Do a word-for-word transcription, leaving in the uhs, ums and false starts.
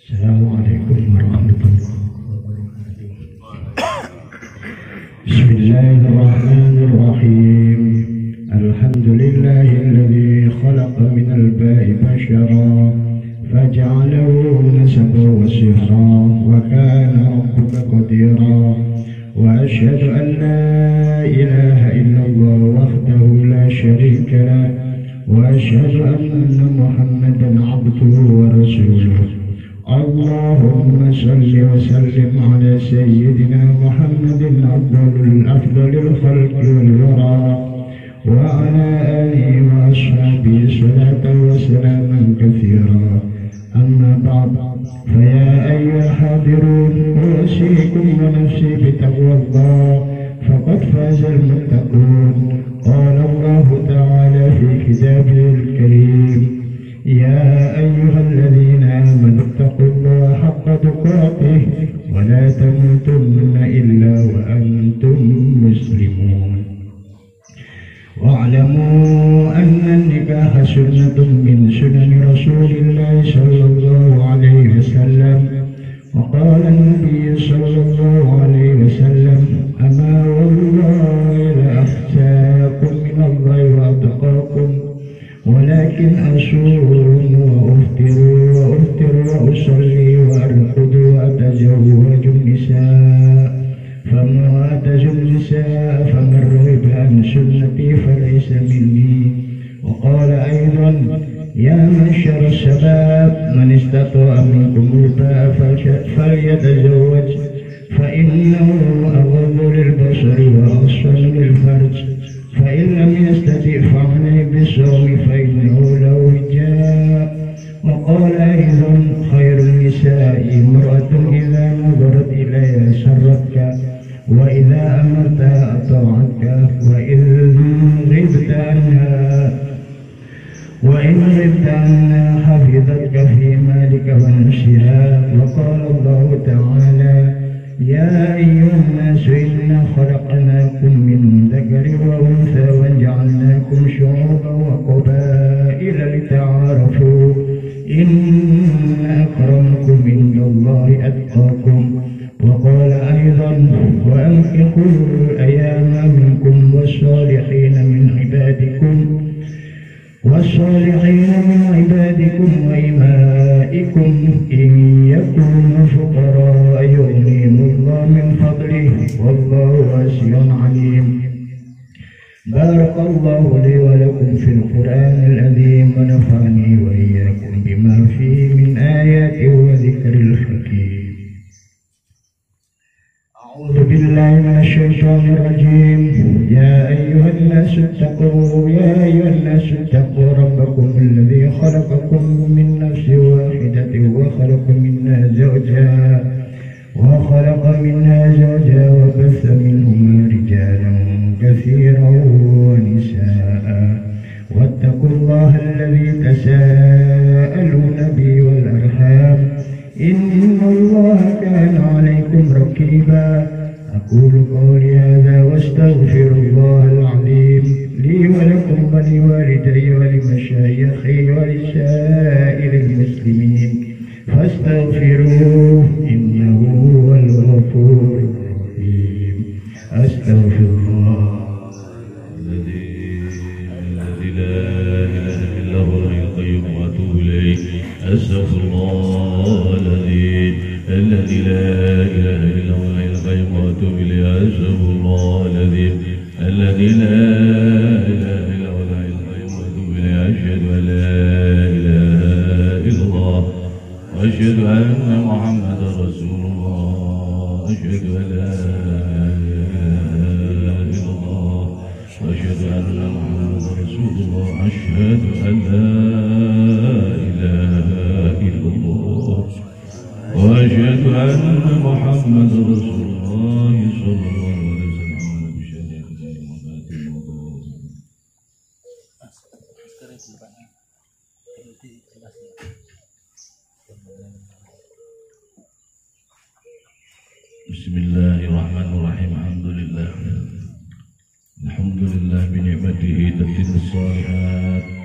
Assalamualaikum warahmatullahi wabarakatuh. Bismillahirrahmanirrahim. Alhamdulillahilladzi khalaqa minal ba'i basharan faja'alahu nasaban wa sihran wa kana rabbuka qadira. Wa asyhadu an la ilaha illallah wahdahu la syarika lah wa asyhadu anna Muhammadan abduhu wa rasuluh. Allahumma salli wa sallim ala sayyidina Muhammadin afdalul afdalil khalqi wal wara wa ala alihi wa ashabihi salatan wa salaman katsira. Amma ba'd, fa ya ayyuhal hadirun usikum wa nafsi bi taqwallah faqad fazal muttaqun. Qala Allah ta'ala fi kitabihil karim: يا أيها الذين آمنوا اتقوا الله حق تقاته ولا تموتن إلا وأنتم مسلمون. واعلموا أن النكاح سنة من سنن رسول الله صلى الله عليه وسلم. وقال النبي صلى الله عليه وسلم: أما والله لأخشاكم من الله وأتقاكم، ولكن أصوم وأفطر وأفطر وأصلي وأرقد وأتزوج النساء، فمن أتزوج النساء فمن رغب عن سنتي فليس مني. وقال أيضا: يا معشر الشباب من استطاع منكم الباء فليتزوج فإنه أغض للبصر وأحسن للفرج، فإن لم يستطع فعليه بالصوم فإنه له وجاء. وقال أيضا: خير النساء امرأة إذا نظرت إليها سرتك وإذا أمرتها أطاعتك وإن غبت عنها وإن غبت عنها حفظتك في مالك ونفسها. وقال الله تعالى: يا أيها الناس إنا خلقناكم من ذكر وأنثى وجعلناكم شعوبا وقبائل لتعارفوا إن أكرمكم عند الله أتقاكم. وقال أيضا: وأنكحوا الأيام منكم والصالحين من عبادكم والصالحين من عبادكم وإمائكم إن يكونوا فقراء يغنيهم الله من فضله والله واسع عليم. بارك الله لي ولكم في القرآن العظيم ونفعني وإياكم بما فيه من آيات وذكر الحكيم. أعوذ بالله من الشيطان الرجيم. يا أيها الناس اتقوا يا أيها الناس اتقوا ربكم الذي خلقكم من نفس واحدة وخلق منها زوجها وخلق منها زوجها وبث منهما رجالا كثيرا ونساء. واتقوا الله الذي تساءلون به والأرحام إن الله كان عليكم رقيبا. أقول قولي هذا واستغفر الله العظيم لي ولكم ولوالدي ولمشايخي ولسائر المسلمين فاستغفروه إنه هو الغفور الرحيم. أستغفر الله الذي الذي لا إله إلا هو الحي القيوم وأتوب إليه. أستغفر الله الذي الذي لا إله إلا هو الحي القيوم وأتوب إليه. أستغفر الله الذي الذي لا إله إلا هو الحي القيوم وأتوب إليه. أشهد أن لا إله إلا الله وأشهد أن محمدا رسول الله. أشهد أن لا إله إلا الله وأشهد أن محمدا رسول الله. أشهد أن لا إله إلا الله وأشهد أن محمدا رسول الله صلى الله عليه وسلم. بسم الله الرحمن الرحيم. الحمد لله الحمد لله بنعمته تتم الصالحات